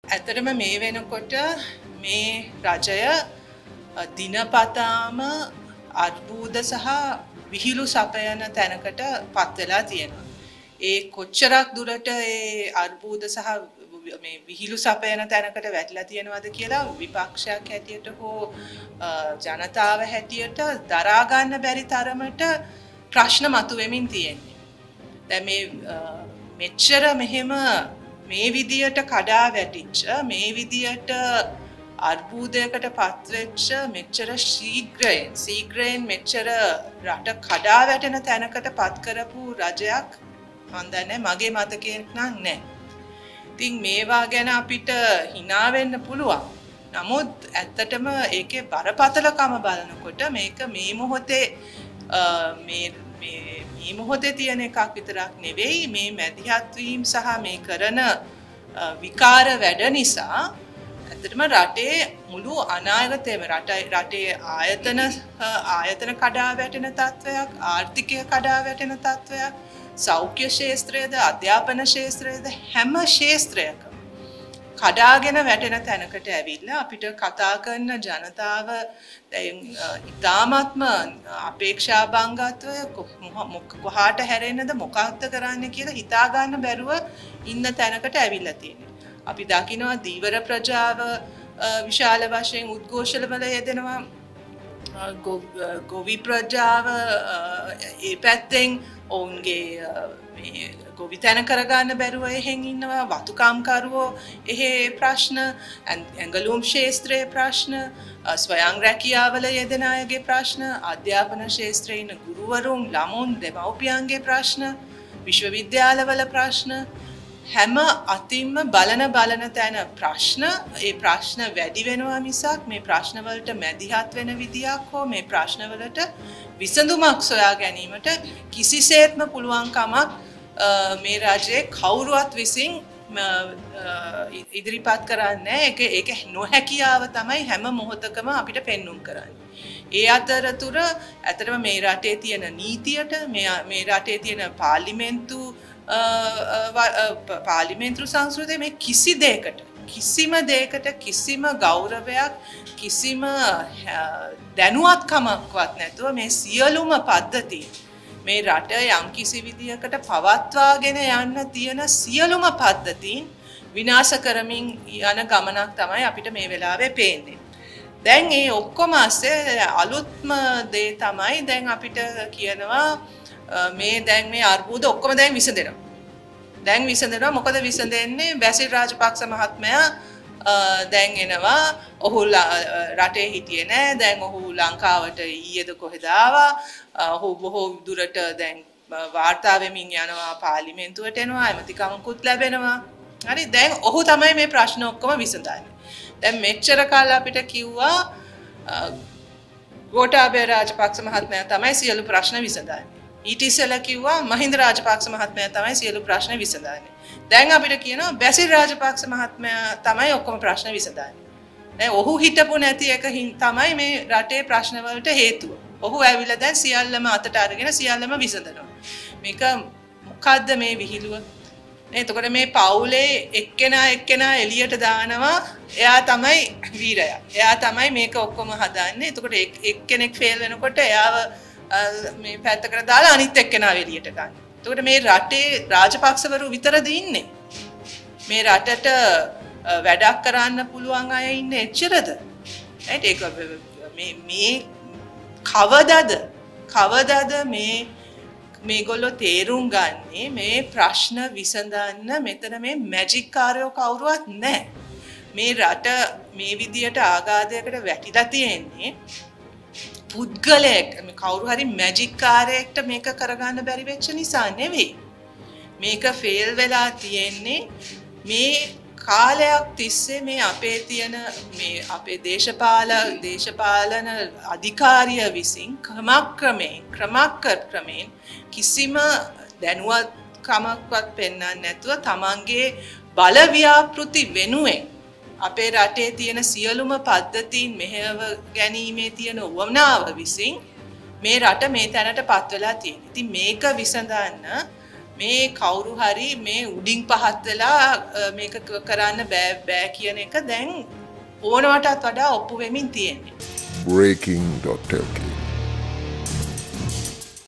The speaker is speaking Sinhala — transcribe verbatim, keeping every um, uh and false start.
ඇත්තටම මේ වෙනකොට මේ රජය දිනපතාම අර්බුද සහ විහිළු සපයන තැනකට පත් වෙලා තියෙනවා. ඒ කොච්චරක් දුරට ඒ අර්බුද සහ මේ විහිළු සපයන තැනකට වැටලා තියෙනවද කියලා විපක්ෂයක් හැටියට හෝ ජනතාව හැටියට දරා ගන්න බැරි තරමට ප්‍රශ්න මතුවෙමින් තියෙන්නේ. දැන් මේ මෙච්චර මෙහෙම මේ විදියට කඩා වැටිච්ච මේ විදියට අර්බුදයකට පත්වෙච්ච මෙච්චර ශීඝ්‍රයෙන් ශීඝ්‍රයෙන් මෙච්චර රට කඩා වැටෙන තැනකට පත් කරපු රජයක් මන් දන්නේ මගේ මතකයෙන් නම් නැහැ. ඉතින් මේවා ගැන අපිට hina වෙන්න පුළුවන්. නමුත් ඇත්තටම ඒකේ බරපතලකම බලනකොට මේක මේ මොහොතේ මේ මේ මේ මොහොතේ තියෙන එකක් විතරක් නෙවෙයි මේ මැදිහත් වීම සහ මේ කරන විකාර වැඩ නිසා ඇත්තටම රටේ මුළු අනාගතයම රටේ රටේ ආයතන ආයතන කඩා වැටෙන තත්වයක් ආර්ථිකය කඩා වැටෙන තත්වයක් සෞඛ්‍ය ශාස්ත්‍රයේද අධ්‍යාපන ශාස්ත්‍රයේද හැම ශාස්ත්‍රයකම කඩාගෙන වැටෙන තැනකට ඇවිල්ලා අපිට කතා කරන ජනතාව දැන් ඉතාමත්ම අපේක්ෂා බංගත්වය කොහාට හැරෙන්නද මොකක්ද කරන්න කියලා හිතා ගන්න බැරුව ඉන්න තැනකට ඇවිල්ලා තියෙනවා. අපි දකිනවා දීවර ප්‍රජාව විශාල වශයෙන් උද්ඝෝෂවල යෙදෙනවා. ගොවි ප්‍රජාව ඒ පැත්තෙන් ඔවුන්ගේ මේ ගොවි තැන කරගන්න බැරුව එහෙන් ඉන්නවා. වතුකාම්කරුවෝ එහෙ ප්‍රශ්න, ඇඟලුම් ශාස්ත්‍රයේ ප්‍රශ්න, ස්වයං රැකියාවල යෙදෙන අයගේ ප්‍රශ්න, අධ්‍යාපන ශාස්ත්‍රයේ ඉන්න ගුරුවරුන්, ළමුන්, දෙමව්පියන්ගේ ප්‍රශ්න, විශ්වවිද්‍යාලවල ප්‍රශ්න හැම අතින්ම බලන බලන තැන ප්‍රශ්න. ඒ ප්‍රශ්න වැඩි වෙනවා මිසක් මේ ප්‍රශ්න වලට මැදිහත් වෙන විදියක් හෝ මේ ප්‍රශ්න වලට විසඳුමක් සොයා ගැනීමට කිසිසේත්ම පුළුවන් කමක් මේ රජයේ කවුරුවත් විසින් ඉදිරිපත් කරන්නේ ඒක ඒක නොහැකියාව තමයි හැම මොහොතකම අපිට පෙන්눔 කරන්නේ. ඒ අතරතුර ඇත්තටම මේ රටේ තියෙන නීතියට මේ මේ රටේ තියෙන පාර්ලිමේන්තු පාර්ලිමේන්තු සංස්කෘතිය මේ කිසි දෙයකට කිසිම දෙයකට කිසිම ගෞරවයක් කිසිම දැනුවත්කමක්වත් නැතුව මේ සියලුම පද්ධති මේ රට යම් කිසි විදියකට පවත්වාගෙන යන්න තියෙන සියලුම පද්ධතීන් විනාශ කරමින් යන ගමනක් තමයි අපිට මේ වෙලාවේ පේන්නේ. දැන් මේ ඔක්කොම ඇස්සේ අලුත්ම දේ තමයි දැන් අපිට කියනවා මේ දැන් මේ අර්බුද ඔක්කොම දැන් විසඳෙනවා. දැන් විසඳෙනවා මොකද විසඳෙන්නේ බැසිල් රාජපක්ෂ මහත්මයා දැන් එනවා. ඔහු රටේ හිටියේ නෑ. දැන් ඔහු ලංකාවට ඊයේද කොහෙද ආවා. ඔහු බොහෝ දුරට දැන් වාර්තා වෙමින් යනවා පාර්ලිමේන්තුවට එනවා. ඇමතිකමකුත් ලැබෙනවා. හරි දැන් ඔහු තමයි මේ ප්‍රශ්න ඔක්කොම විසඳන්නේ. දැන් මෙච්චර කාල අපිට කිව්වා ගෝඨාභය රාජපක්ෂ මහත්මයා තමයි සියලු ප්‍රශ්න විසඳන්නේ. ඊට ඉස්සෙල්ලා කිව්වා මහින්ද රාජපක්ෂ මහත්මයා තමයි සියලු ප්‍රශ්න විසඳන්නේ. දැන් අපිට කියනවා බැසිල් රාජපක්ෂ මහත්මයා තමයි ඔක්කොම ප්‍රශ්න විසඳන්නේ. දැන් ඔහු හිටපු නැති එක තමයි මේ රටේ ප්‍රශ්න වලට හේතුව. ඔහු ඇවිල්ලා දැන් සියල්ලම අතට අරගෙන සියල්ලම විසඳනවා. මේක මොකද්ද මේ විහිළුව? නේ එතකොට මේ පවුලේ එක්කෙනා එක්කෙනා එළියට දානවා. එයා තමයි වීරයා. එයා තමයි මේක ඔක්කොම හදන්නේ. එතකොට එක්කෙනෙක් ෆේල් වෙනකොට එයාව මේ පැත්තකට දාලා අනිත් එක්කෙනා එළියට ගන්න. එතකොට මේ රටේ රාජපක්ෂවරු විතරද ඉන්නේ? මේ රටට වැඩක් කරන්න පුළුවන් අය ඉන්නේ එච්චරද? right ඒක මේ මේ කවදද කවදද මේ මේගොල්ලෝ තේරුම් ගන්නේ මේ ප්‍රශ්න විසඳන්න මෙතන මේ මැජික් කාර්යෝ කවුරුවත් නැහැ. මේ රට මේ විදියට ආඝාතයකට වැටිලා තියෙන්නේ පුද්ගලයෙක් කවුරු හරි මැජික් කාර්යයකට මේක කරගන්න බැරි වෙච්ච නිසා නෙවෙයි. මේක ෆේල් වෙලා තියෙන්නේ මේ කාලයක් තිස්සේ මේ අපේ තියෙන මේ අපේ දේශපාල දේශපාලන අධිකාරිය විසින් ක්‍රමක්‍රමයෙන් ක්‍රමක්‍රමයෙන් කිසිම දැනුවත්කමක්වත් පෙන්වන්නේ නැතුව තමන්ගේ බල ව්‍යාපෘති වෙනුවෙන් අපේ රටේ තියෙන සියලුම පද්ධතීන් මෙහෙව ගැනීමේ තියෙන උවමනාව විසින් මේ රට මේ තැනට පත් වෙලා තියෙනවා. ඉතින් මේක විසඳන්න මේ කවුරු හරි මේ උඩින් පහත් වෙලා මේක කරන්න බෑ බෑ කියන එක දැන් ඕනවටත් වඩා ඔප්පු වෙමින් තියෙන්නේ. breaking dot l k